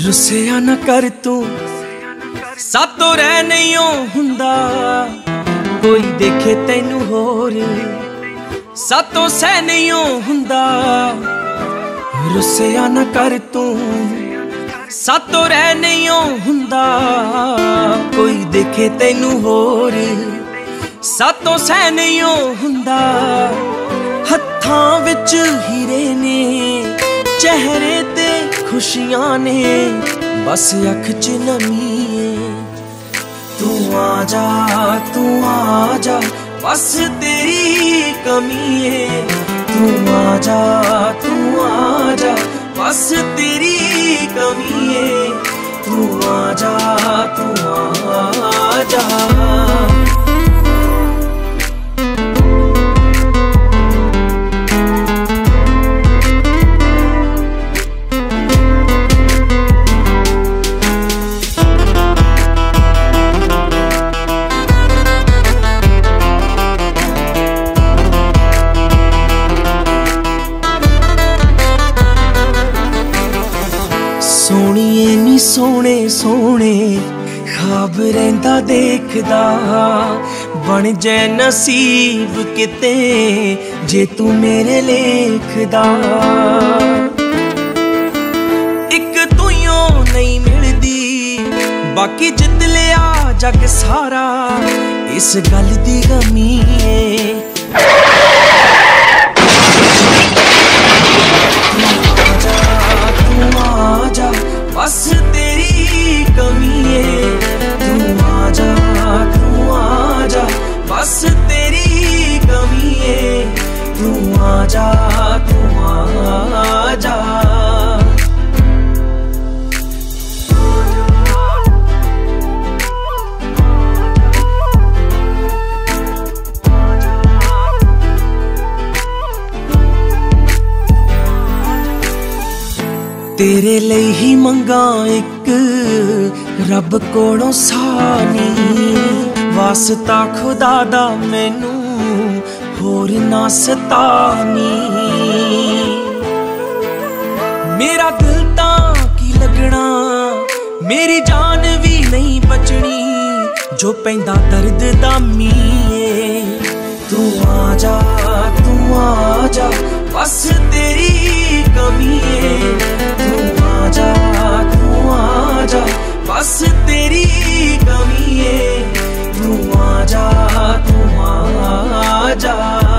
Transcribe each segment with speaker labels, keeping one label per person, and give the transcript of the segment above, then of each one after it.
Speaker 1: रुसिया ना कर तू सातों रह नहीं हुंदा, कोई देखे तैनू होर सातों सह नहीं हुंदा। रुसिया ना कर तू सातों रह नहीं हुंदा, कोई देखे तैनू होर सातों सह नहीं हुंदा। हत्थां विच हीरे ने चेहरे ते खुशियां ने, बस अख च नमी है। तू आ जा बस तेरी कमी है। तू आ जा बस तेरी कमी है। तू आ जा सोहणिए नी सोहणे सोहणे ख्वाब रहिंदा देखदा, बन जाए नसीब किते जे तू मेरे लेखदा। इक तूं नहीं मिलदी बाकी जित लिया जग सारा, इस गल दी गमी है। बस तेरी कमी है। तू आ जा बस तेरी कमी है। तू आ जा तेरे लिए ही मंगा एक रब कोलों सानी, वास्ता खुदा दा मैनू होर ना सतानी। मेरा दिल तां की लगना, मेरी जान भी नहीं बचनी, जो पैंदा दर्द दा मीए। तू आ जा बस तेरी कमी है। तू आ जा बस तेरी कमी है। तू आ जा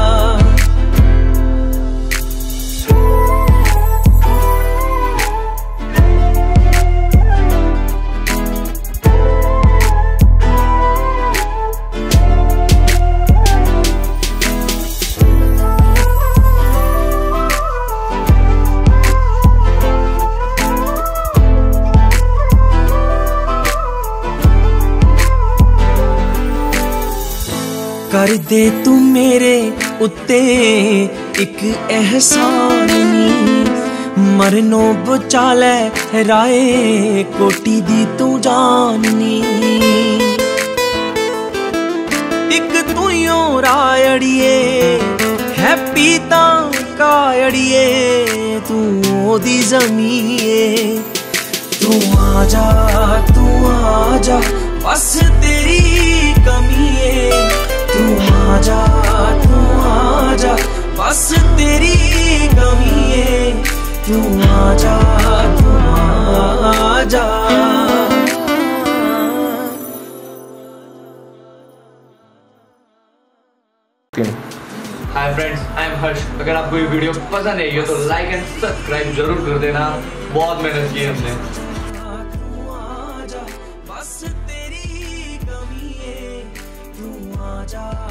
Speaker 1: कर दे तू मेरे उत्ते एक एहसान नी, मरनो बचा लै राए कोटी दी तू जाननी। एक तू रायड़िए हैप्पी तां कायड़िए, तू ओदी ज़मीए। तू आ जा बस तेरी कमी है। तू आ जा बस तेरी कमी है। तू आ जा
Speaker 2: हाय फ्रेंड्स, आई एम हर्ष। अगर आपको ये वीडियो पसंद आई हो तो लाइक एंड सब्सक्राइब जरूर कर देना। बहुत मेहनत की है हमने। बस तेरी कमी है। तू आ जा।